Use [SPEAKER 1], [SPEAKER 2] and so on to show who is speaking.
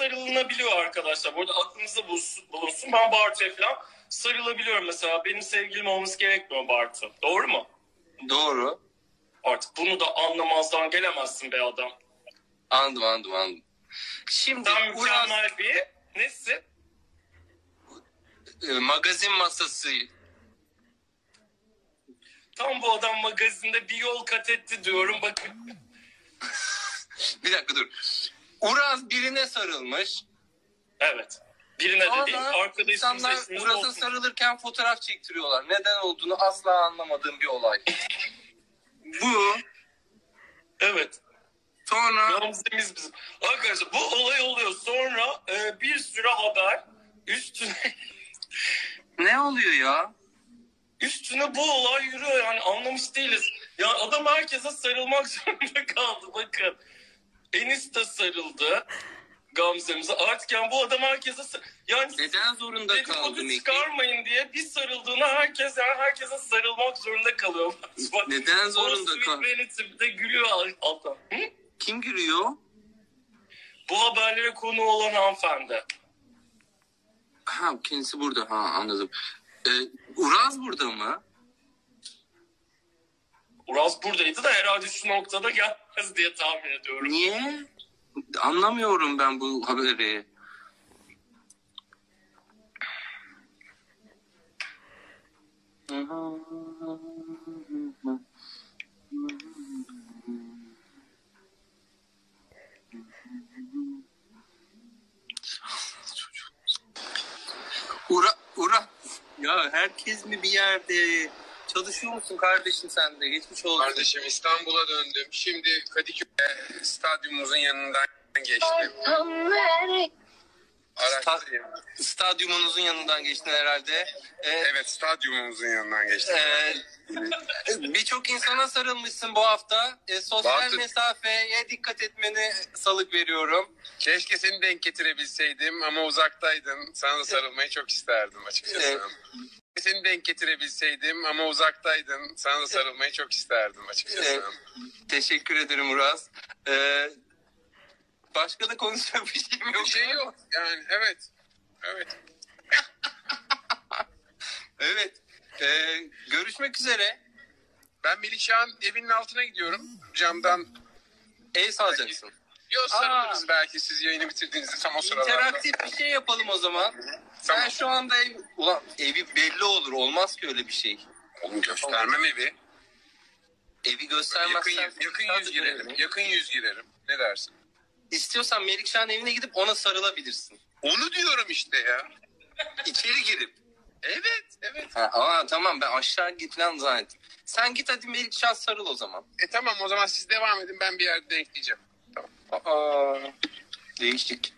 [SPEAKER 1] sarılınabiliyor arkadaşlar. Bu arada aklınızda bulunsun. Ben Bartu'ya falan sarılabiliyorum mesela. Benim sevgilim olması gerekmiyor Bartu. Doğru mu?
[SPEAKER 2] Doğru.
[SPEAKER 1] Artık bunu da anlamazdan gelemezsin be adam.
[SPEAKER 2] Anladım. Şimdi
[SPEAKER 1] Sen mükemmel bir nesin?
[SPEAKER 2] Magazin masası.
[SPEAKER 1] Tam bu adam magazinde bir yol kat etti diyorum bakın.
[SPEAKER 2] Bir dakika dur. Uraz birine sarılmış.
[SPEAKER 1] Evet. Birine de değil. Arkadaşımız
[SPEAKER 2] İnsanlar Uraz'a sarılırken fotoğraf çektiriyorlar. Neden olduğunu asla anlamadığım bir olay. Bu.
[SPEAKER 1] Evet.
[SPEAKER 2] Sonra.
[SPEAKER 1] Gamze'miz bizim. Arkadaşlar bu olay oluyor. Sonra bir sürü haber üstüne.
[SPEAKER 2] Ne oluyor ya?
[SPEAKER 1] Üstüne bu olay yürüyor yani anlamış değiliz. Ya adam herkese sarılmak zorunda kaldı bakın. Enis de sarıldı Gamze'mize. Artık yani bu adam herkese yani
[SPEAKER 2] neden zorunda kaldı Meki?
[SPEAKER 1] Çıkarmayın diye bir sarıldığına herkese sarılmak zorunda kalıyor. Bak,
[SPEAKER 2] neden zorunda kaldı?
[SPEAKER 1] Benim de gülüyor alttan. Hı?
[SPEAKER 2] Kim gülüyor?
[SPEAKER 1] Bu haberlere konu olan hanımefendi.
[SPEAKER 2] Ha kendisi burada. Ha anladım. Uraz burada mı?
[SPEAKER 1] Uraz buradaydı da herhalde şu noktada gelmez diye tahmin ediyorum.
[SPEAKER 2] Niye? Anlamıyorum ben bu haberi. Ura. Ya herkes mi bir yerde? Çalışıyor musun kardeşim sen de? Geçmiş olsun.
[SPEAKER 3] Kardeşim İstanbul'a döndüm. Şimdi Kadıköy stadyumumuzun yanından geçtim.
[SPEAKER 2] Stadyumunuzun yanından geçtin herhalde.
[SPEAKER 3] Evet, stadyumumuzun yanından geçtim.
[SPEAKER 2] Birçok insana sarılmışsın bu hafta. Sosyal mesafeye dikkat etmeni salık veriyorum.
[SPEAKER 3] Keşke seni denk getirebilseydim ama uzaktaydın. Sana da sarılmayı çok isterdim açıkçası. Seni denk getirebilseydim ama uzaktaydın. Sana da sarılmayı çok isterdim açıkçası.
[SPEAKER 2] Teşekkür ederim Uraz. Başka da konuşacak bir şeyim yok.
[SPEAKER 3] Bir şey yok yani evet.
[SPEAKER 2] Evet. Görüşmek üzere.
[SPEAKER 3] Ben Melikşah'ın evinin altına gidiyorum. Camdan.
[SPEAKER 2] Ev salacaksın.
[SPEAKER 3] Yok sarılırız belki siz yayını bitirdiğinizde tam o sırada.
[SPEAKER 2] İnteraktif bir şey yapalım o zaman.
[SPEAKER 3] Tamam.
[SPEAKER 2] Ben şu anda evi belli olur. Olmaz ki öyle bir şey.
[SPEAKER 3] Oğlum göstermem evi.
[SPEAKER 2] Evi göstermezsen...
[SPEAKER 3] Yakın yüz girerim. Ne dersin?
[SPEAKER 2] İstiyorsan Melikşah'ın evine gidip ona sarılabilirsin.
[SPEAKER 3] Onu diyorum işte ya.
[SPEAKER 2] İçeri girip.
[SPEAKER 3] Evet.
[SPEAKER 2] Tamam ben aşağı git falan zannettim. Sen git hadi Melikşah sarıl o zaman.
[SPEAKER 3] Tamam o zaman siz devam edin ben bir yerde denkleyeceğim. Tamam.
[SPEAKER 2] Değişik.